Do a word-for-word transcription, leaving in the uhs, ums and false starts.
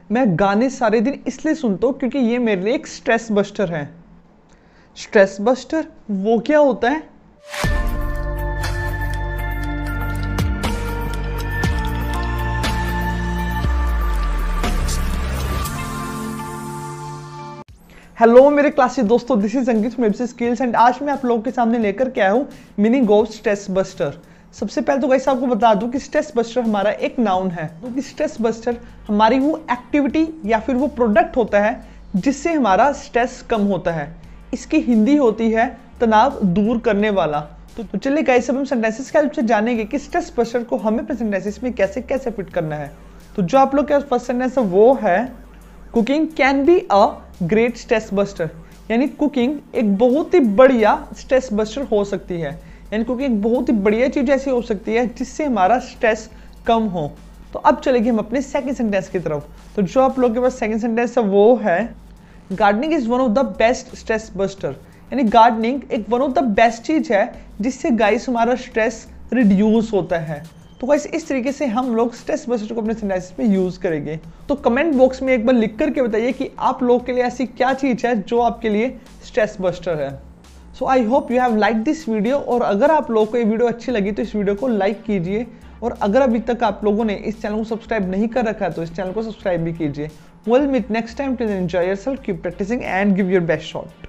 मैं गाने सारे दिन इसलिए सुनता हूँ क्योंकि ये मेरे लिए एक स्ट्रेस बस्टर है। स्ट्रेस बस्टर वो क्या होता है? हेलो मेरे क्लासी दोस्तों, this is Ankit from ABC skills and आज मैं आप लोगों के सामने लेकर के आया हूँ मिनी गोव स्ट्रेस बस्टर। सबसे पहले तो गाइस आपको बता दूं कि स्ट्रेस बस्टर हमारा एक नाउन है, क्योंकि तो स्ट्रेस बस्टर हमारी वो एक्टिविटी या फिर वो प्रोडक्ट होता है जिससे हमारा स्ट्रेस कम होता है। इसकी हिंदी होती है तनाव दूर करने वाला। तो, तो चलिए गाइस अब हम सेंटेंसेस के हेल्प से जानेंगे कि स्ट्रेस बस्टर को हमें अपने सेंटेंसेस में कैसे कैसे फिट करना है। तो जो आप लोग के फर्स्ट सेंटेंस है वो है cooking can be a great stress buster, यानी कुकिंग एक बहुत ही बढ़िया स्ट्रेस बस्टर हो सकती है। यानी कुकिंग एक बहुत ही बढ़िया चीज ऐसी हो सकती है जिससे हमारा स्ट्रेस कम हो। तो अब चलेंगे हम अपने सेकंड सेंटेंस की तरफ। तो जो आप लोगों के पास सेकंड सेंटेंस है वो है gardening is one of the best stress buster, यानी गार्डनिंग एक वन ऑफ द बेस्ट चीज है जिससे गाइस हमारा स्ट्रेस रिड्यूस होता है। तो गाइस इस तरीके से हम लोग स्ट्रेस बस्टर को अपने सेंटेंसेस में यूज करेंगे। तो कमेंट बॉक्स में एक बार लिख करके बताइए कि आप लोगों के लिए ऐसी क्या चीज है जो आपके लिए स्ट्रेस बस्टर है। So I hope you have like this video, और अगर आप लोगों को ये वीडियो अच्छी लगी तो इस वीडियो को लाइक कीजिए, और अगर अभी तक आप लोगों ने इस चैनल को सब्सक्राइब नहीं कर रखा है तो इस चैनल को सब्सक्राइब भी कीजिए। Well meet next time, till then enjoy yourself, keep practicing and give your best shot.